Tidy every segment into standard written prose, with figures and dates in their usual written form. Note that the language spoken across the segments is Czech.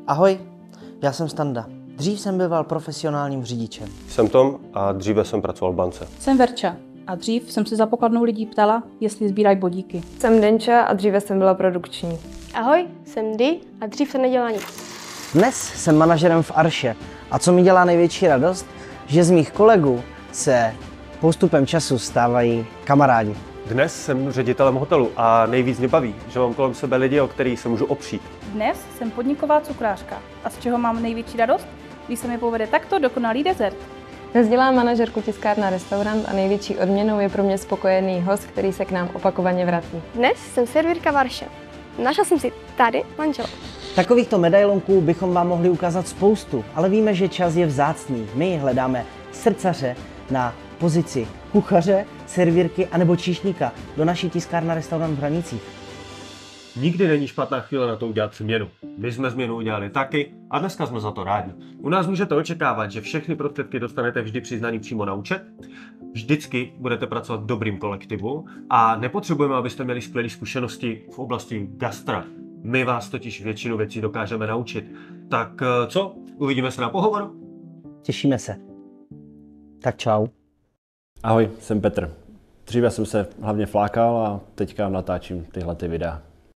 Ahoj, já jsem Standa. Dřív jsem býval profesionálním řidičem. Jsem Tom a dříve jsem pracoval v bance. Jsem Verča a dřív jsem se za pokladnou lidí ptala, jestli sbírají bodíky. Jsem Denča a dříve jsem byla produkční. Ahoj, jsem Di a dřív jsem nedělala nic. Dnes jsem manažerem v Arše a co mi dělá největší radost, že z mých kolegů se postupem času stávají kamarádi. Dnes jsem ředitelem hotelu a nejvíc mě baví, že mám kolem sebe lidi, o kterých se můžu opřít. Dnes jsem podniková cukrářka a z čeho mám největší radost, když se mi povede takto dokonalý dezert. Dnes dělám manažerku tiskárna restaurant a největší odměnou je pro mě spokojený host, který se k nám opakovaně vrací. Dnes jsem servírka Varše. Našla jsem si tady manžela. Takovýchto medailonků bychom vám mohli ukázat spoustu, ale víme, že čas je vzácný. My hledáme srdcaře na pozici kuchaře, servírky anebo číšníka do naší tiskárna restaurant v Hranicích. Nikdy není špatná chvíle na to udělat změnu. My jsme změnu udělali taky a dneska jsme za to rádi. U nás můžete očekávat, že všechny prostředky dostanete vždy přiznaný přímo na účet. Vždycky budete pracovat v dobrým kolektivu a nepotřebujeme, abyste měli skvělé zkušenosti v oblasti gastra. My vás totiž většinu věcí dokážeme naučit. Tak co? Uvidíme se na pohovoru? Těšíme se. Tak čau. Ahoj, jsem Petr. Dříve jsem se hlavně flákal a teďka natáčím tyhle videa.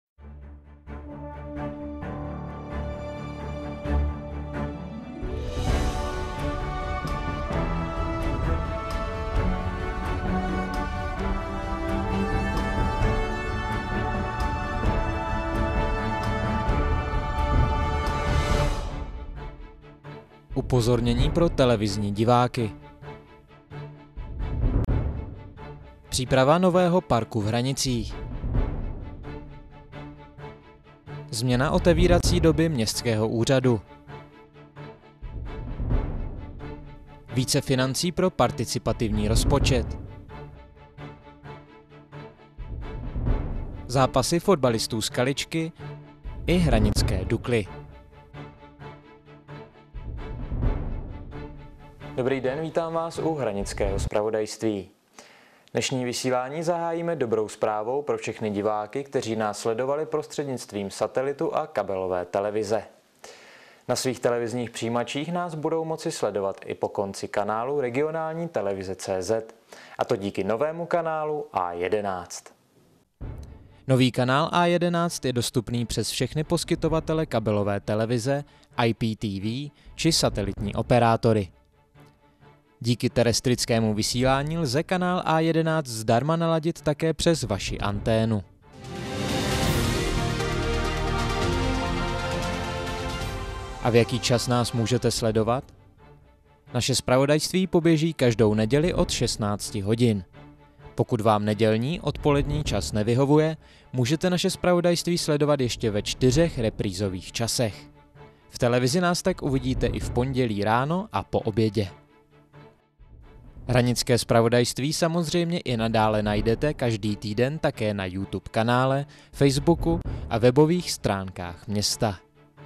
Upozornění pro televizní diváky. Příprava nového parku v Hranicích. Změna otevírací doby městského úřadu. Více financí pro participativní rozpočet. Zápasy fotbalistů z Kaličky i hranické Dukly. Dobrý den, vítám vás u Hranického zpravodajství. Dnešní vysílání zahájíme dobrou zprávou pro všechny diváky, kteří nás sledovali prostřednictvím satelitu a kabelové televize. Na svých televizních přijímačích nás budou moci sledovat i po konci kanálu regionální televize CZ, a to díky novému kanálu A11. Nový kanál A11 je dostupný přes všechny poskytovatele kabelové televize, IPTV či satelitní operátory. Díky terestrickému vysílání lze kanál A11 zdarma naladit také přes vaši anténu. A v jaký čas nás můžete sledovat? Naše zpravodajství poběží každou neděli od 16 hodin. Pokud vám nedělní odpolední čas nevyhovuje, můžete naše zpravodajství sledovat ještě ve 4 reprízových časech. V televizi nás tak uvidíte i v pondělí ráno a po obědě. Hranické zpravodajství samozřejmě i nadále najdete každý týden také na YouTube kanále, Facebooku a webových stránkách města.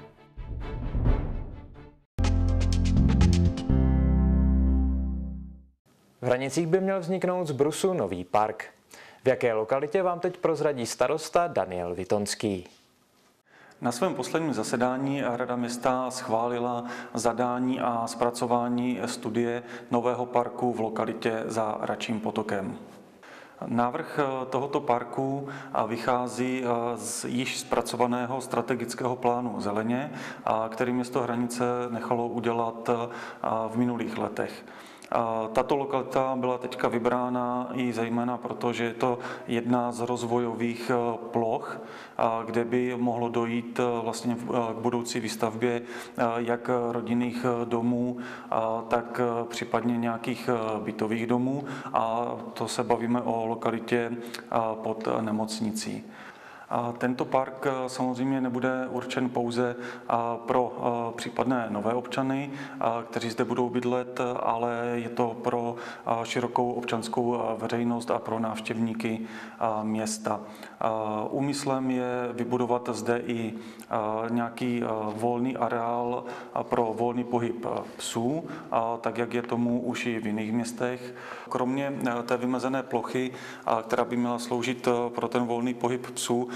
V Hranicích by měl vzniknout z brusu nový park. V jaké lokalitě vám teď prozradí starosta Daniel Vitonský. Na svém posledním zasedání Rada města schválila zadání a zpracování studie nového parku v lokalitě za Račím potokem. Návrh tohoto parku vychází z již zpracovaného strategického plánu zeleně, který město Hranice nechalo udělat v minulých letech. Tato lokalita byla teďka vybrána i zejména proto, že je to jedna z rozvojových ploch, kde by mohlo dojít vlastně k budoucí výstavbě jak rodinných domů, tak případně nějakých bytových domů. A to se bavíme o lokalitě pod nemocnicí. Tento park samozřejmě nebude určen pouze pro případné nové občany, kteří zde budou bydlet, ale je to pro širokou občanskou veřejnost a pro návštěvníky města. Úmyslem je vybudovat zde i nějaký volný areál pro volný pohyb psů, tak jak je tomu už i v jiných městech. Kromě té vymezené plochy, která by měla sloužit pro ten volný pohyb psů,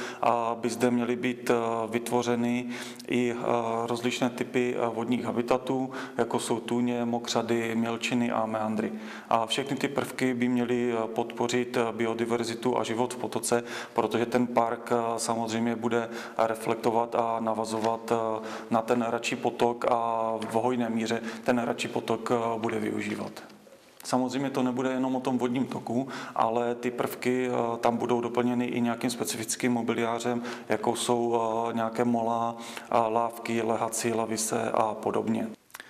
by zde měly být vytvořeny i rozličné typy vodních habitatů, jako jsou tůně, mokřady, mělčiny a meandry. A všechny ty prvky by měly podpořit biodiverzitu a život v potoce, protože ten park samozřejmě bude reflektovat a navazovat na ten Račí potok a v hojné míře ten Račí potok bude využívat. Samozřejmě to nebude jenom o tom vodním toku, ale ty prvky tam budou doplněny i nějakým specifickým mobiliářem, jako jsou nějaké mola, lávky, lehací, lavice a podobně.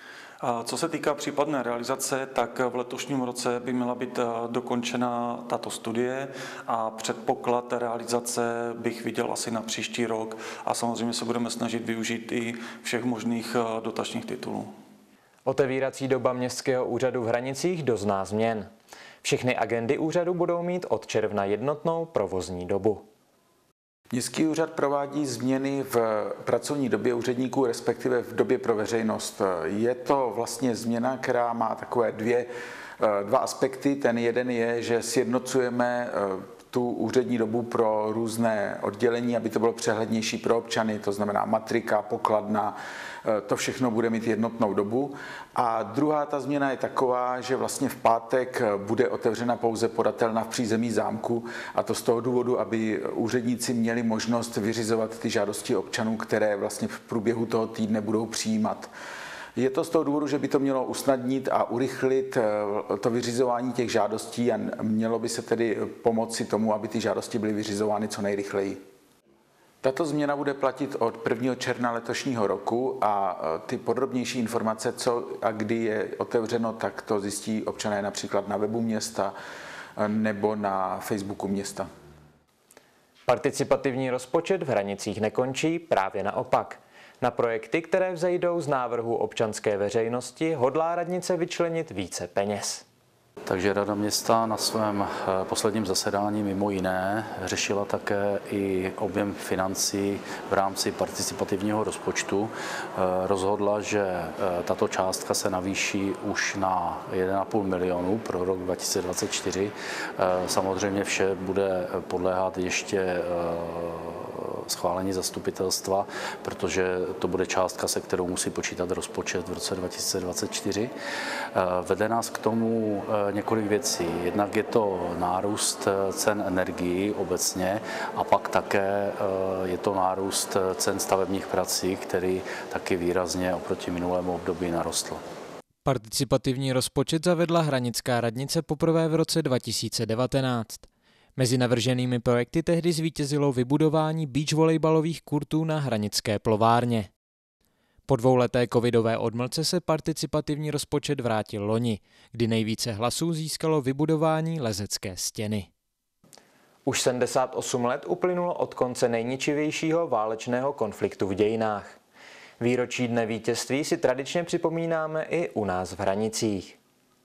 Co se týká případné realizace, tak v letošním roce by měla být dokončena tato studie a předpoklad realizace bych viděl asi na příští rok a samozřejmě se budeme snažit využít i všech možných dotačních titulů. Otevírací doba Městského úřadu v Hranicích dozná změn. Všechny agendy úřadu budou mít od června jednotnou provozní dobu. Městský úřad provádí změny v pracovní době úředníků, respektive v době pro veřejnost. Je to vlastně změna, která má takové dva aspekty. Ten jeden je, že sjednocujeme tu úřední dobu pro různé oddělení, aby to bylo přehlednější pro občany, to znamená matrika, pokladna, to všechno bude mít jednotnou dobu. A druhá ta změna je taková, že vlastně v pátek bude otevřena pouze podatelna v přízemí zámku, a to z toho důvodu, aby úředníci měli možnost vyřizovat ty žádosti občanů, které vlastně v průběhu toho týdne budou přijímat. Je to z toho důvodu, že by to mělo usnadnit a urychlit to vyřizování těch žádostí a mělo by se tedy pomoci tomu, aby ty žádosti byly vyřizovány co nejrychleji. Tato změna bude platit od 1. června letošního roku a ty podrobnější informace, co a kdy je otevřeno, tak to zjistí občané například na webu města nebo na Facebooku města. Participativní rozpočet v Hranicích nekončí, právě naopak. Na projekty, které vzejdou z návrhu občanské veřejnosti, hodlá radnice vyčlenit více peněz. Takže Rada města na svém posledním zasedání mimo jiné řešila také i objem financí v rámci participativního rozpočtu. Rozhodla, že tato částka se navýší už na 1,5 milionu pro rok 2024. Samozřejmě vše bude podléhat ještě schválení zastupitelstva, protože to bude částka, se kterou musí počítat rozpočet v roce 2024. Vede nás k tomu několik věcí. Jednak je to nárůst cen energií obecně a pak také je to nárůst cen stavebních prací, který taky výrazně oproti minulému období narostl. Participativní rozpočet zavedla hranická radnice poprvé v roce 2019. Mezi navrženými projekty tehdy zvítězilo vybudování beach volejbalových kurtů na Hranické plovárně. Po dvouleté covidové odmlce se participativní rozpočet vrátil loni, kdy nejvíce hlasů získalo vybudování lezecké stěny. Už 78 let uplynulo od konce nejničivějšího válečného konfliktu v dějinách. Výročí Dne vítězství si tradičně připomínáme i u nás v Hranicích.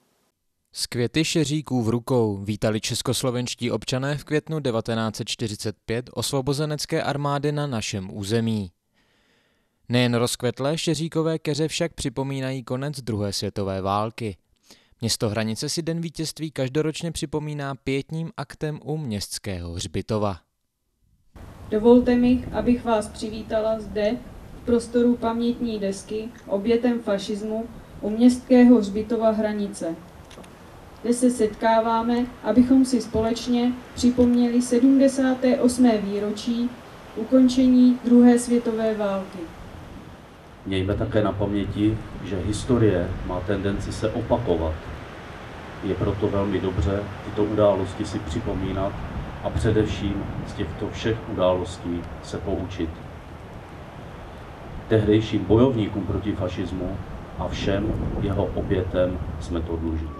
S květy šeříků v rukou vítali českoslovenští občané v květnu 1945 osvobozenecké armády na našem území. Nejen rozkvetlé šeříkové keře však připomínají konec druhé světové války. Město Hranice si Den vítězství každoročně připomíná pietním aktem u městského hřbitova. Dovolte mi, abych vás přivítala zde v prostoru pamětní desky obětem fašismu u městského hřbitova Hranice, kde se setkáváme, abychom si společně připomněli 78. výročí ukončení druhé světové války. Mějme také na paměti, že historie má tendenci se opakovat. Je proto velmi dobře tyto události si připomínat a především z těchto všech událostí se poučit. Tehdejším bojovníkům proti fašismu a všem jeho obětem jsme to dlužní.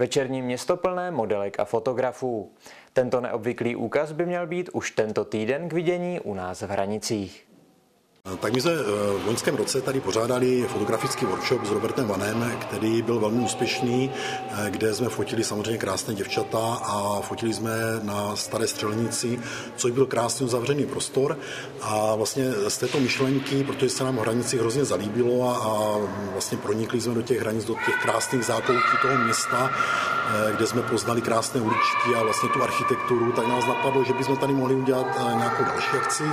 Večerní město plné modelek a fotografů. Tento neobvyklý úkaz by měl být už tento týden k vidění u nás v Hranicích. Tak my jsme v loňském roce tady pořádali fotografický workshop s Robertem Vanem, který byl velmi úspěšný, kde jsme fotili samozřejmě krásné děvčata a fotili jsme na Staré Střelnici, což byl krásný uzavřený prostor. A vlastně z této myšlenky, protože se nám v Hranicích hrozně zalíbilo a vlastně pronikli jsme do těch hranic, do těch krásných zákoutí toho města, kde jsme poznali krásné uličky a vlastně tu architekturu, tak nás napadlo, že bychom tady mohli udělat nějakou další akci,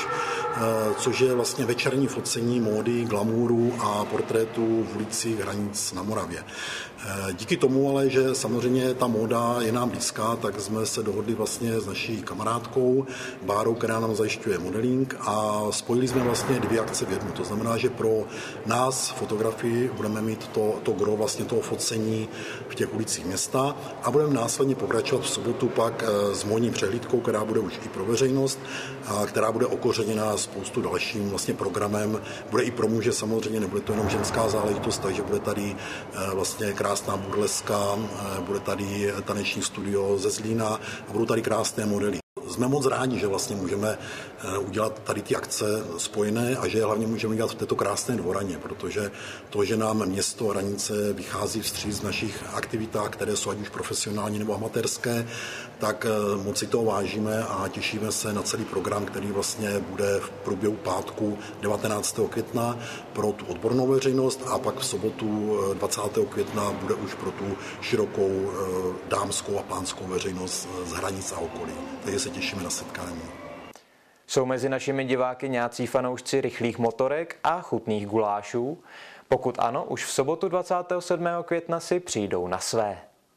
což je vlastně večerní focení módy, glamouru a portrétů v ulicích Hranic na Moravě. Díky tomu ale, že samozřejmě ta móda je nám blízká, tak jsme se dohodli vlastně s naší kamarádkou Bárou, která nám zajišťuje modeling a spojili jsme vlastně dvě akce v jednu. To znamená, že pro nás fotografii budeme mít to gro vlastně toho focení v těch ulicích města a budeme následně pokračovat v sobotu pak s módní přehlídkou, která bude už i pro veřejnost, a která bude okořeněna spoustu dalším vlastně programem. Bude i pro muže samozřejmě, nebude to jenom ženská záležitost, takže bude tady vlastně krásná burleska, bude tady taneční studio ze Zlína a budou tady krásné modely. Jsme moc rádi, že vlastně můžeme udělat tady ty akce spojené a že hlavně můžeme dělat v této krásné dvoraně, protože to, že nám město Hranice vychází vstříc v našich aktivitách, které jsou ať už profesionální nebo amatérské, tak moc si toho vážíme a těšíme se na celý program, který vlastně bude v průběhu pátku 19. května pro tu odbornou veřejnost a pak v sobotu 20. května bude už pro tu širokou dámskou a pánskou veřejnost z Hranic a okolí. Takže se těšíme na setkání. Jsou mezi našimi diváky nějací fanoušci rychlých motorek a chutných gulášů? Pokud ano, už v sobotu 27. května si přijdou na své.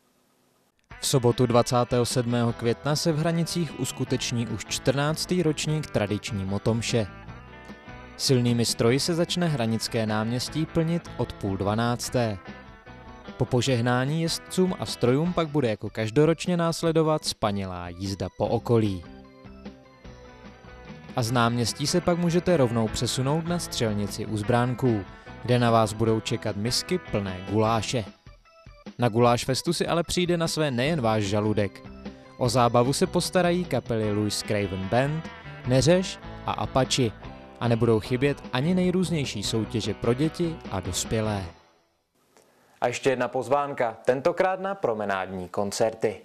V sobotu 27. května se v Hranicích uskuteční už 14. ročník tradiční motomše. Silnými stroji se začne Hranické náměstí plnit od 11:30. Po požehnání jezdcům a strojům pak bude jako každoročně následovat spanilá jízda po okolí. A z náměstí se pak můžete rovnou přesunout na střelnici u Zbránků, kde na vás budou čekat misky plné guláše. Na Guláš festu si ale přijde na své nejen váš žaludek. O zábavu se postarají kapely Louis Craven Band, Neřeš a Apache a nebudou chybět ani nejrůznější soutěže pro děti a dospělé. A ještě jedna pozvánka, tentokrát na promenádní koncerty.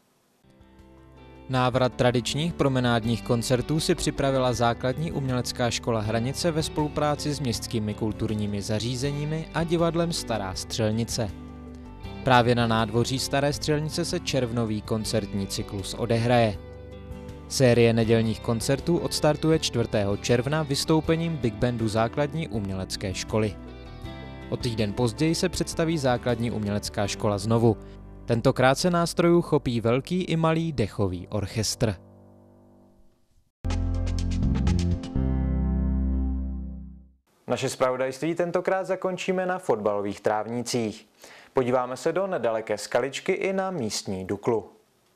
Návrat tradičních promenádních koncertů si připravila Základní umělecká škola Hranice ve spolupráci s městskými kulturními zařízeními a divadlem Stará Střelnice. Právě na nádvoří Staré Střelnice se červnový koncertní cyklus odehraje. Série nedělních koncertů odstartuje 4. června vystoupením Big Bandu Základní umělecké školy. O týden později se představí Základní umělecká škola znovu. Tentokrát se nástrojů chopí velký i malý dechový orchestr. Naše zpravodajství tentokrát zakončíme na fotbalových trávnících. Podíváme se do nedaleké Skaličky i na místní Duklu.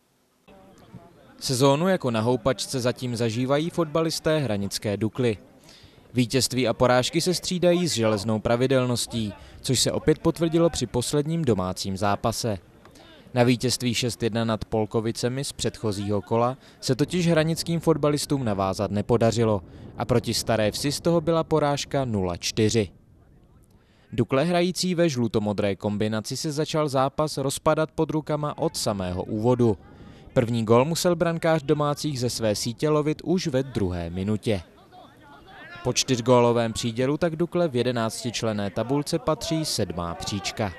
Sezónu jako na houpačce zatím zažívají fotbalisté hranické Dukly. Vítězství a porážky se střídají s železnou pravidelností, což se opět potvrdilo při posledním domácím zápase. Na vítězství 6-1 nad Polkovicemi z předchozího kola se totiž hranickým fotbalistům navázat nepodařilo a proti Staré Vsi z toho byla porážka 0-4. Dukle hrající ve žlutomodré kombinaci se začal zápas rozpadat pod rukama od samého úvodu. První gól musel brankář domácích ze své sítě lovit už ve 2. minutě. Po 4gólovém přídělu tak Dukle v 11členné tabulce patří 7. příčka.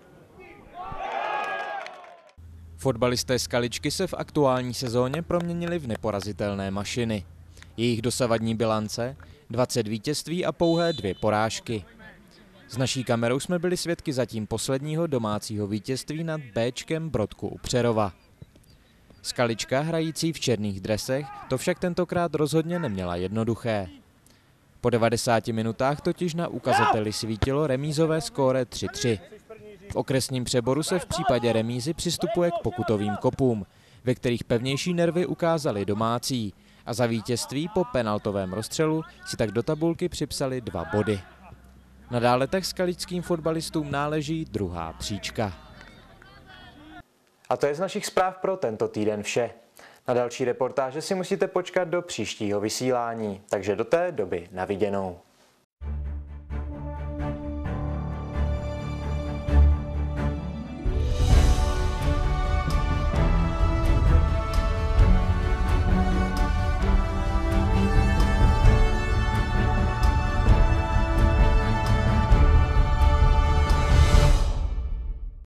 Fotbalisté Skaličky se v aktuální sezóně proměnili v neporazitelné mašiny. Jejich dosavadní bilance 20 vítězství a pouhé 2 porážky. S naší kamerou jsme byli svědky zatím posledního domácího vítězství nad Bčkem Brodku u Přerova. Skalička, hrající v černých dresech, to však tentokrát rozhodně neměla jednoduché. Po 90 minutách totiž na ukazateli svítilo remízové skóre 3-3. V okresním přeboru se v případě remízy přistupuje k pokutovým kopům, ve kterých pevnější nervy ukázali domácí a za vítězství po penaltovém rozstřelu si tak do tabulky připsali 2 body. Nadále tak skalickým fotbalistům náleží 2. příčka. A to je z našich zpráv pro tento týden vše. Na další reportáže si musíte počkat do příštího vysílání, takže do té doby na viděnou.